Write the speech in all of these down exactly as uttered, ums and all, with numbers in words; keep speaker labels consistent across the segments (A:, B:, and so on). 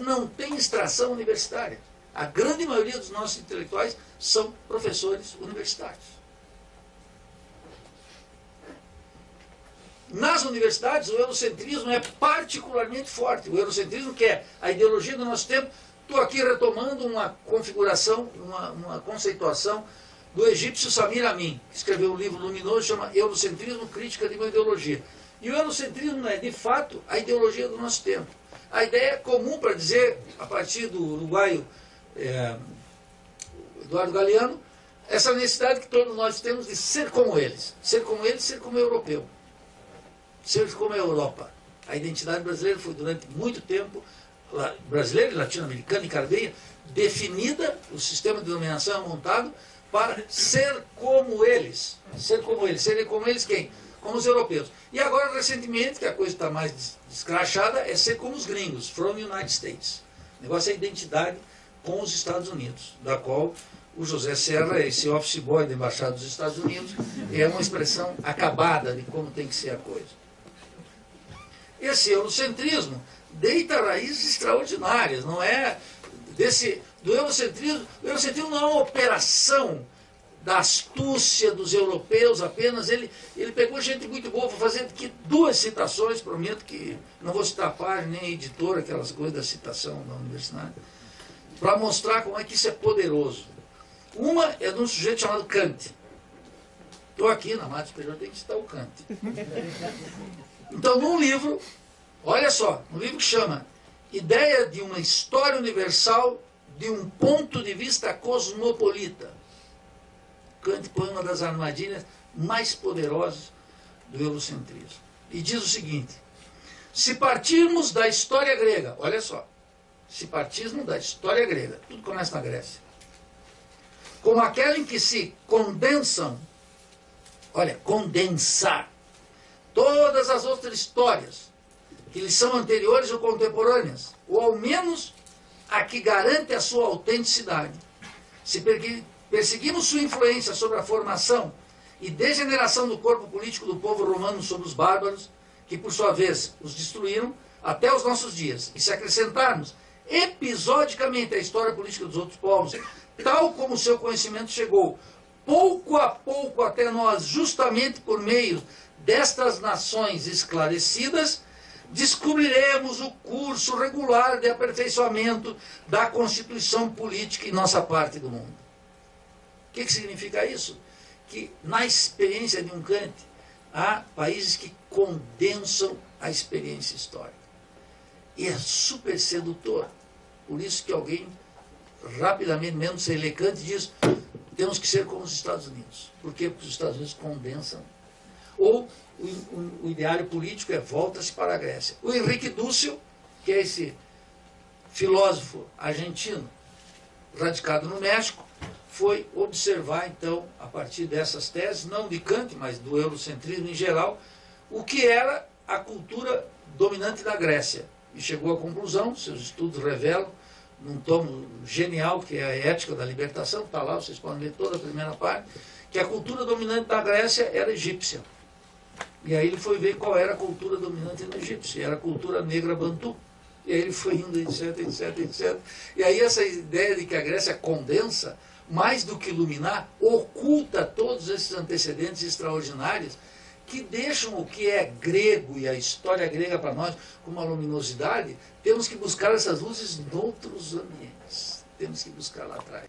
A: não tem extração universitária. A grande maioria dos nossos intelectuais são professores universitários. Nas universidades, o eurocentrismo é particularmente forte. O eurocentrismo, que é a ideologia do nosso tempo. Estou aqui retomando uma configuração, uma, uma conceituação do egípcio Samir Amin, que escreveu um livro luminoso, chama Eurocentrismo, Crítica de uma Ideologia. E o eurocentrismo é, de fato, a ideologia do nosso tempo. A ideia é comum para dizer, a partir do uruguaio é, Eduardo Galeano, essa necessidade que todos nós temos de ser como eles. Ser como eles, ser como europeu. Ser como a Europa. A identidade brasileira foi, durante muito tempo, brasileira, latino-americana e caribenha, definida, o sistema de denominação é montado para ser como eles. Ser como eles. Serem como eles quem? Como os europeus. E agora, recentemente, que a coisa está mais descrachada, é ser como os gringos, from United States. O negócio é a identidade com os Estados Unidos, da qual o José Serra, esse office boy da Embaixada dos Estados Unidos, é uma expressão acabada de como tem que ser a coisa. Esse eurocentrismo deita raízes extraordinárias, não é desse, do eurocentrismo. O eurocentrismo não é uma operação da astúcia dos europeus apenas. Ele, ele pegou gente muito boa. Vou fazer aqui duas citações, prometo que não vou citar a página nem a editora, aquelas coisas da citação da universidade, para mostrar como é que isso é poderoso. Uma é de um sujeito chamado Kant. Estou aqui na Mata Superior, tem que citar o Kant. Então, num livro, olha só, um livro que chama Ideia de uma História Universal de um Ponto de Vista Cosmopolita. Kant põe uma das armadilhas mais poderosas do eurocentrismo. E diz o seguinte: se partirmos da história grega, olha só, se partirmos da história grega, tudo começa na Grécia, como aquela em que se condensam, olha, condensar todas as outras histórias que lhes são anteriores ou contemporâneas, ou ao menos a que garante a sua autenticidade. Se perseguimos sua influência sobre a formação e degeneração do corpo político do povo romano sobre os bárbaros, que por sua vez os destruíram, até os nossos dias, e se acrescentarmos episodicamente a história política dos outros povos, tal como o seu conhecimento chegou, pouco a pouco até nós, justamente por meio destas nações esclarecidas, descobriremos o curso regular de aperfeiçoamento da Constituição política em nossa parte do mundo. O que, que significa isso? Que na experiência de um Kant, há países que condensam a experiência histórica. E é super sedutor. Por isso que alguém, rapidamente, mesmo sem ler Kant, diz: temos que ser como os Estados Unidos. Por quê? Porque os Estados Unidos condensam. Ou o, o, o ideário político é volta-se para a Grécia. O Henrique Dussel, que é esse filósofo argentino, radicado no México, foi observar, então, a partir dessas teses, não de Kant, mas do eurocentrismo em geral, o que era a cultura dominante da Grécia. E chegou à conclusão, seus estudos revelam, num tomo genial, que é a Ética da Libertação, está lá, vocês podem ler toda a primeira parte, que a cultura dominante da Grécia era egípcia. E aí ele foi ver qual era a cultura dominante no Egito, e era a cultura negra bantu. E aí ele foi indo, etc, etc, etc. E aí essa ideia de que a Grécia condensa, mais do que iluminar, oculta todos esses antecedentes extraordinários que deixam o que é grego e a história grega para nós com uma luminosidade. Temos que buscar essas luzes em outros ambientes. Temos que buscar lá atrás.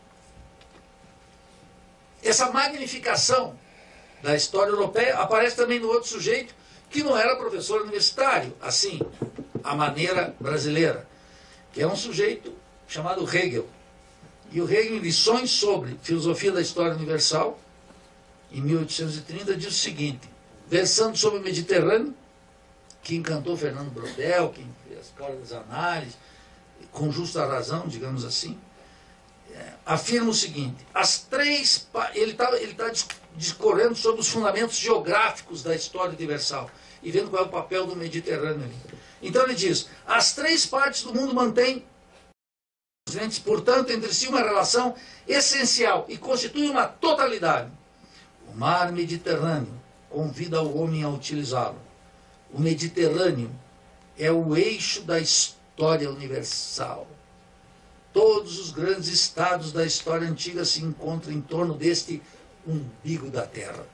A: Essa magnificação da história europeia aparece também no outro sujeito que não era professor universitário, assim, a maneira brasileira, que é um sujeito chamado Hegel. E o Hegel, em Lições sobre Filosofia da História Universal, em mil oitocentos e trinta, diz o seguinte, versando sobre o Mediterrâneo, que encantou Fernando Brodel, que fez a Escola das Análises, com justa razão, digamos assim, é, afirma o seguinte: as três, ele está ele tá discorrendo sobre os fundamentos geográficos da história universal e vendo qual é o papel do Mediterrâneo ali. Então ele diz: as três partes do mundo mantêm, portanto, entre si uma relação essencial e constituem uma totalidade. O mar Mediterrâneo convida o homem a utilizá-lo. O Mediterrâneo é o eixo da história história universal. Todos os grandes estados da história antiga se encontram em torno deste umbigo da Terra.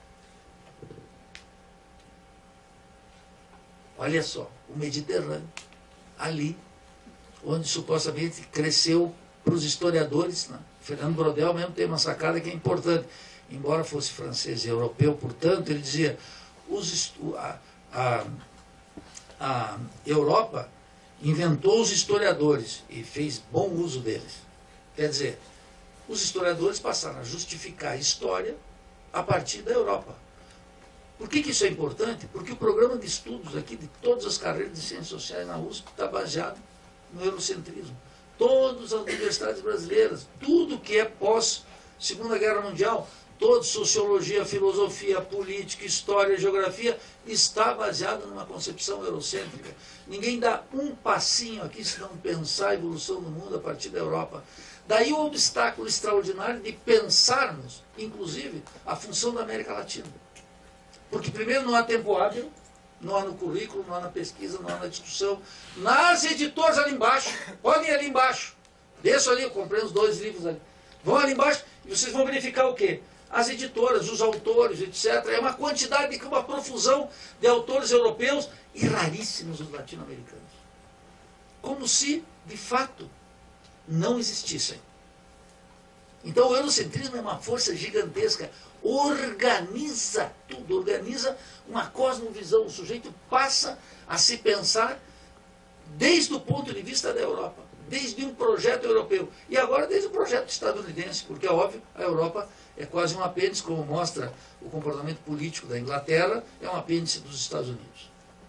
A: Olha só, o Mediterrâneo, ali, onde supostamente cresceu para os historiadores, né? Fernando Brodel mesmo tem uma sacada que é importante. Embora fosse francês e europeu, portanto, ele dizia, os, a, a, a Europa inventou os historiadores e fez bom uso deles. Quer dizer, os historiadores passaram a justificar a história a partir da Europa. Por que, que isso é importante? Porque o programa de estudos aqui de todas as carreiras de ciências sociais na U S P está baseado no eurocentrismo. Todas as universidades brasileiras, tudo que é pós-Segunda Guerra Mundial, toda sociologia, filosofia, política, história, geografia, está baseado numa concepção eurocêntrica. Ninguém dá um passinho aqui se não pensar a evolução do mundo a partir da Europa. Daí o obstáculo extraordinário de pensarmos, inclusive, a função da América Latina. Porque, primeiro, não há tempo hábil, não há no currículo, não há na pesquisa, não há na discussão. Nas editoras ali embaixo, podem ir ali embaixo. Desço ali, eu comprei os dois livros ali. Vão ali embaixo e vocês vão verificar o quê? As editoras, os autores, etcétera. É uma quantidade, uma profusão de autores europeus e raríssimos os latino-americanos. Como se, de fato, não existissem. Então o eurocentrismo é uma força gigantesca, organiza tudo, organiza uma cosmovisão. O sujeito passa a se pensar desde o ponto de vista da Europa, desde um projeto europeu, e agora desde o projeto estadunidense, porque é óbvio, a Europa é quase um apêndice, como mostra o comportamento político da Inglaterra, é um apêndice dos Estados Unidos.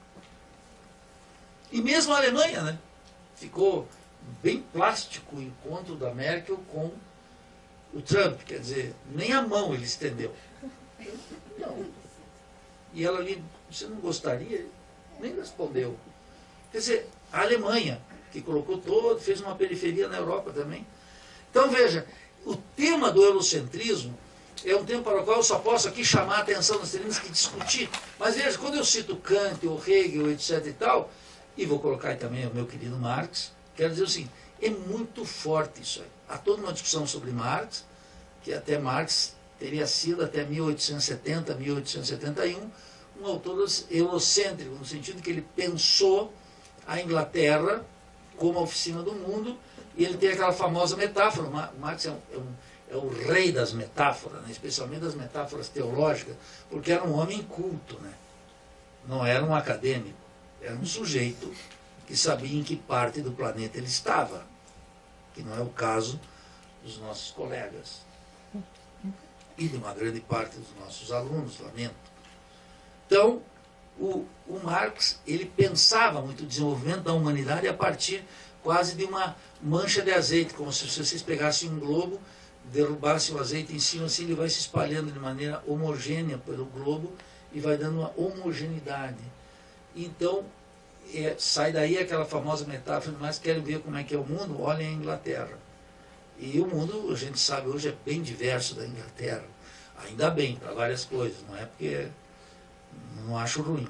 A: E mesmo a Alemanha, né, ficou bem plástico o encontro da Merkel com o Trump, quer dizer, nem a mão ele estendeu. Não. E ela ali, você não gostaria? Nem respondeu. Quer dizer, a Alemanha, que colocou todo, fez uma periferia na Europa também. Então veja, o tema do eurocentrismo é um tema para o qual eu só posso aqui chamar a atenção, nós teríamos que discutir. Mas veja, quando eu cito Kant, ou Hegel, etc e tal, e vou colocar aí também o meu querido Marx, quero dizer assim, é muito forte isso aí. Há toda uma discussão sobre Marx, que até Marx teria sido até mil oitocentos e setenta, mil oitocentos e setenta e um, um autor eurocêntrico, no sentido que ele pensou a Inglaterra como a oficina do mundo, e ele tem aquela famosa metáfora. Marx é, um, é, um, é o rei das metáforas, né? Especialmente das metáforas teológicas, porque era um homem culto, né? Não era um acadêmico, era um sujeito que sabia em que parte do planeta ele estava, que não é o caso dos nossos colegas e de uma grande parte dos nossos alunos, lamento. Então, o, o Marx, ele pensava muito o desenvolvimento da humanidade a partir quase de uma mancha de azeite, como se vocês pegassem um globo, derrubassem o azeite em cima, assim ele vai se espalhando de maneira homogênea pelo globo e vai dando uma homogeneidade. Então, é, sai daí aquela famosa metáfora, mas querem ver como é que é o mundo? Olhem a Inglaterra. E o mundo, a gente sabe, hoje é bem diverso da Inglaterra. Ainda bem, para várias coisas, não é porque não acho ruim.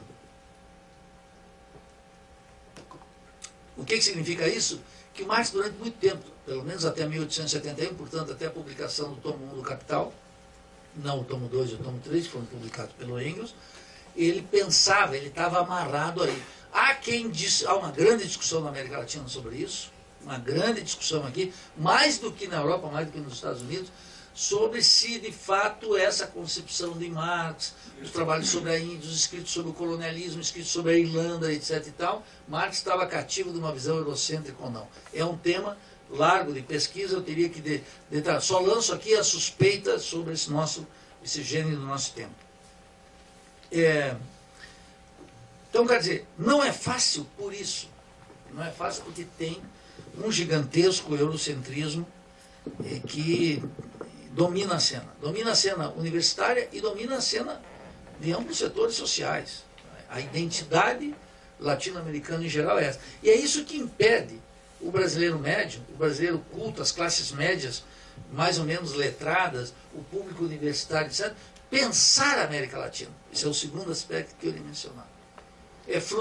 A: O que, que significa isso? Que Marx, durante muito tempo, pelo menos até mil oitocentos e setenta e um, portanto, até a publicação do tomo um do Capital, não o tomo dois e o tomo três, que foram publicados pelo Engels, ele pensava, ele estava amarrado aí. Há quem diz, há uma grande discussão na América Latina sobre isso, uma grande discussão aqui, mais do que na Europa, mais do que nos Estados Unidos, sobre se de fato essa concepção de Marx, os trabalhos sobre a Índia, os escritos sobre o colonialismo, escritos sobre a Irlanda, etc e tal, Marx estava cativo de uma visão eurocêntrica ou não. É um tema largo de pesquisa, eu teria que de, de, só lanço aqui a suspeita sobre esse nosso, esse gênero do nosso tempo. É, então, quer dizer, não é fácil por isso. Não é fácil porque tem um gigantesco eurocentrismo é, que domina a cena. Domina a cena universitária e domina a cena de amplos setores sociais. A identidade latino-americana em geral é essa. E é isso que impede o brasileiro médio, o brasileiro culto, as classes médias mais ou menos letradas, o público universitário, etcétera, pensar a América Latina. Esse é o segundo aspecto que eu ia mencionar. É fruto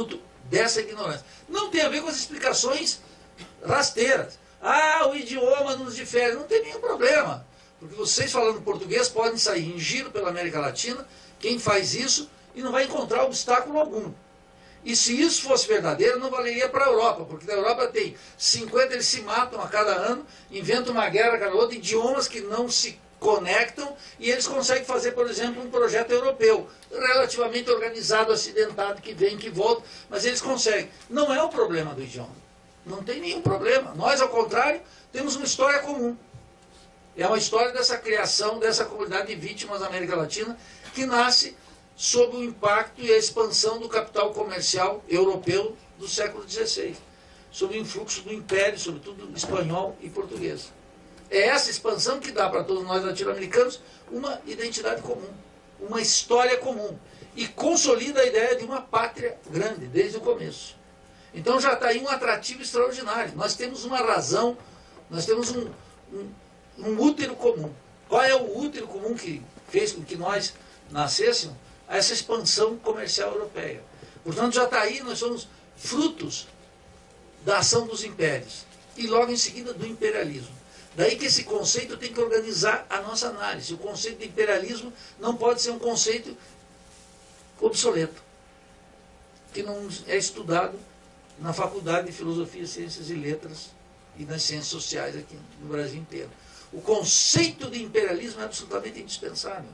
A: dessa ignorância. Não tem a ver com as explicações rasteiras. Ah, o idioma nos difere. Não tem nenhum problema. Porque vocês falando português podem sair em giro pela América Latina, quem faz isso, e não vai encontrar obstáculo algum. E se isso fosse verdadeiro, não valeria para a Europa, porque na Europa tem cinquenta, eles se matam a cada ano, inventam uma guerra a cada outra, idiomas que não se conectam, e eles conseguem fazer, por exemplo, um projeto europeu, relativamente organizado, acidentado, que vem, que volta, mas eles conseguem. Não é o problema do idioma. Não tem nenhum problema. Nós, ao contrário, temos uma história comum. É uma história dessa criação, dessa comunidade de vítimas da América Latina, que nasce sob o impacto e a expansão do capital comercial europeu do século dezesseis, sob o influxo do império, sobretudo espanhol e português. É essa expansão que dá para todos nós latino-americanos uma identidade comum, uma história comum, e consolida a ideia de uma pátria grande, desde o começo. Então já está aí um atrativo extraordinário. Nós temos uma razão, nós temos um, um, um útero comum. Qual é o útero comum que fez com que nós nascêssemos? Essa expansão comercial europeia. Portanto, já está aí, nós somos frutos da ação dos impérios. E logo em seguida do imperialismo. Daí que esse conceito tem que organizar a nossa análise. O conceito de imperialismo não pode ser um conceito obsoleto, que não é estudado na Faculdade de Filosofia, Ciências e Letras e nas Ciências Sociais aqui no Brasil inteiro. O conceito de imperialismo é absolutamente indispensável,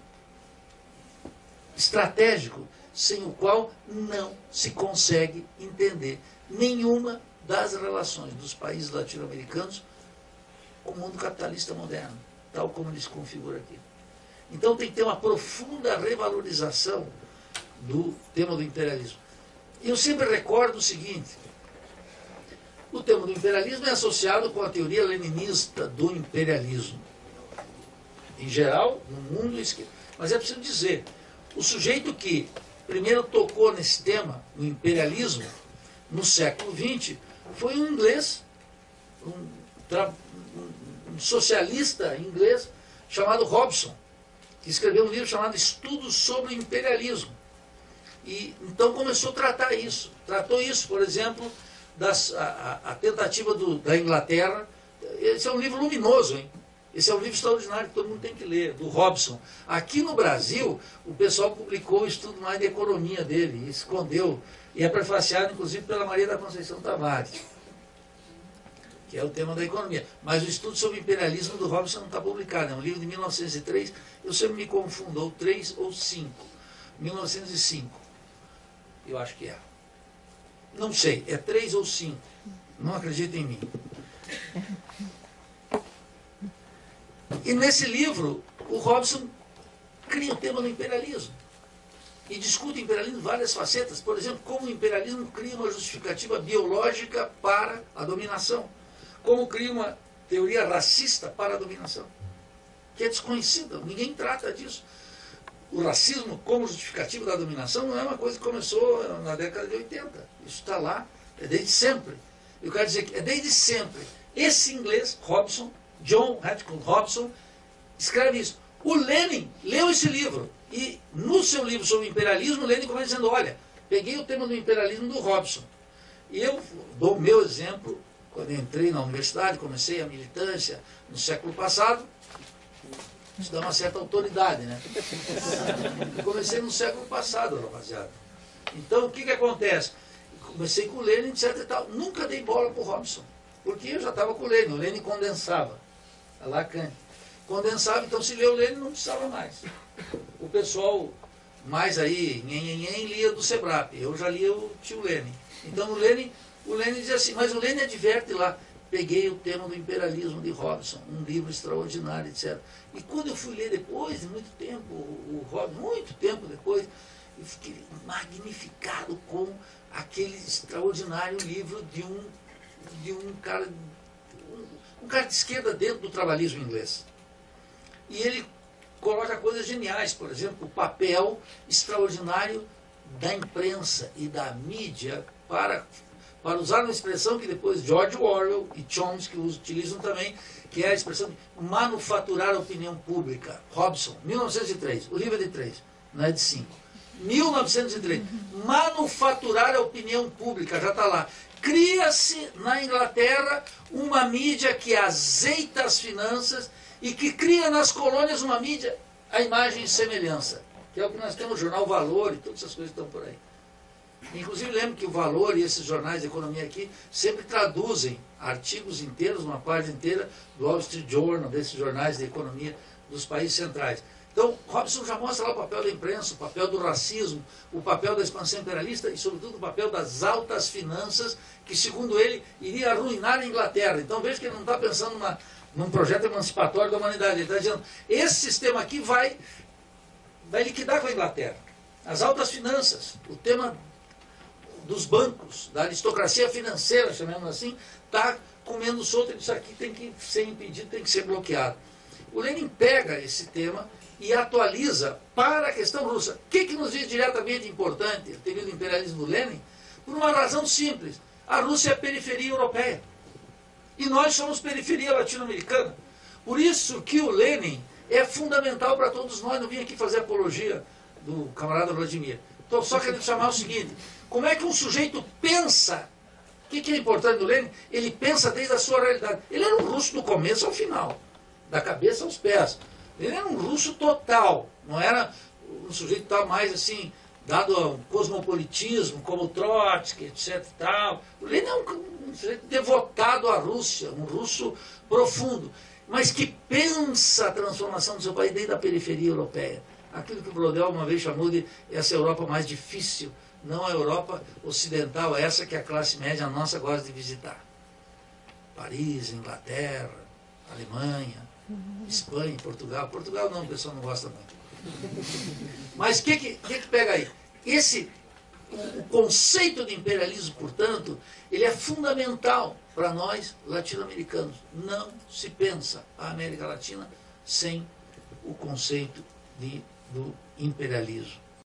A: estratégico, sem o qual não se consegue entender nenhuma das relações dos países latino-americanos com o mundo capitalista moderno, tal como ele se configura aqui. Então tem que ter uma profunda revalorização do tema do imperialismo. Eu sempre recordo o seguinte: o tema do imperialismo é associado com a teoria leninista do imperialismo. Em geral, no mundo esquerdo. Mas é preciso dizer, o sujeito que primeiro tocou nesse tema, o imperialismo, no século vinte, foi um inglês, um, um socialista inglês chamado Hobson, que escreveu um livro chamado Estudos sobre o Imperialismo. E então começou a tratar isso. Tratou isso, por exemplo, das, a, a tentativa do, da Inglaterra. Esse é um livro luminoso, hein? Esse é um livro extraordinário que todo mundo tem que ler, do Hobson. Aqui no Brasil, o pessoal publicou o estudo mais de economia dele, e escondeu, e é prefaciado, inclusive, pela Maria da Conceição Tavares, que é o tema da economia. Mas o estudo sobre o imperialismo do Hobson não está publicado, é um livro de mil novecentos e três, eu sempre me confundo, ou três ou cinco, mil novecentos e cinco, eu acho que é. Não sei, é três ou cinco, não acredita em mim. E nesse livro, o Hobson cria o tema do imperialismo. E discute o imperialismo em várias facetas. Por exemplo, como o imperialismo cria uma justificativa biológica para a dominação. Como cria uma teoria racista para a dominação. Que é desconhecida, ninguém trata disso. O racismo como justificativa da dominação não é uma coisa que começou na década de oitenta. Isso está lá, é desde sempre. Eu quero dizer que é desde sempre. Esse inglês, Hobson, John Hopkins Hobson, escreve isso. O Lenin leu esse livro e no seu livro sobre o imperialismo, o Lenin começa dizendo, olha, peguei o tema do imperialismo do Hobson. E eu dou o meu exemplo, quando eu entrei na universidade, comecei a militância no século passado, isso dá uma certa autoridade, né? Comecei no século passado, rapaziada. Então, o que que acontece? Comecei com o Lenin, etc e tal. Nunca dei bola para o Hobson, porque eu já estava com o Lenin. O Lenin condensava. A Lacan. Condensava, então se leu o Lenin não precisava mais. O pessoal mais aí, nhen, lia do Sebrap. Eu já lia o tio Lenin. Então o Lenin, o Lenin dizia assim, mas o Lenin adverte lá, peguei o tema do imperialismo de Hobson, um livro extraordinário, etcétera. E quando eu fui ler depois, de muito tempo, o Hobson, muito tempo depois, eu fiquei magnificado com aquele extraordinário livro de um, de um cara... um cara de esquerda dentro do trabalhismo inglês. E ele coloca coisas geniais, por exemplo, o papel extraordinário da imprensa e da mídia para, para usar uma expressão que depois George Orwell e Chomsky utilizam também, que é a expressão de manufaturar a opinião pública. Hobson, mil novecentos e três, o livro é de três, não é de cinco. mil novecentos e três. Manufaturar a opinião pública, já está lá. Cria-se na Inglaterra uma mídia que azeita as finanças e que cria nas colônias uma mídia a imagem e semelhança, que é o que nós temos, o jornal Valor e todas essas coisas que estão por aí. Inclusive, lembro que o Valor e esses jornais de economia aqui sempre traduzem artigos inteiros, uma parte inteira, do Wall Street Journal, desses jornais de economia dos países centrais. Então, Robson já mostra lá o papel da imprensa, o papel do racismo, o papel da expansão imperialista e, sobretudo, o papel das altas finanças, que, segundo ele, iria arruinar a Inglaterra. Então, veja que ele não está pensando numa, num projeto emancipatório da humanidade. Ele está dizendo, esse sistema aqui vai, vai liquidar com a Inglaterra. As altas finanças, o tema dos bancos, da aristocracia financeira, chamemos assim, está comendo solto. Isso aqui tem que ser impedido, tem que ser bloqueado. O Lenin pega esse tema e atualiza para a questão russa. O que, que nos diz diretamente importante, o período do imperialismo do Lenin? Por uma razão simples. A Rússia é a periferia europeia. E nós somos periferia latino-americana. Por isso que o Lenin é fundamental para todos nós. Não vim aqui fazer apologia do camarada Vladimir. Estou só querendo chamar o seguinte. Como é que um sujeito pensa? O que, que é importante do Lenin? Ele pensa desde a sua realidade. Ele era um russo do começo ao final. Da cabeça aos pés. Ele era um russo total, não era um sujeito que estava mais assim, dado ao cosmopolitismo, como Trotsky, etc. Tal. O Lenin é um, um sujeito devotado à Rússia, um russo profundo, mas que pensa a transformação do seu país desde a periferia europeia. Aquilo que o Brodel uma vez chamou de essa Europa mais difícil, não a Europa ocidental, essa que a classe média nossa gosta de visitar. Paris, Inglaterra, Alemanha, Espanha, Portugal. Portugal não, o pessoal não gosta muito. Mas o que, que, que, que pega aí? Esse, o, o conceito de imperialismo, portanto, ele é fundamental para nós latino-americanos. Não se pensa a América Latina sem o conceito de, do imperialismo.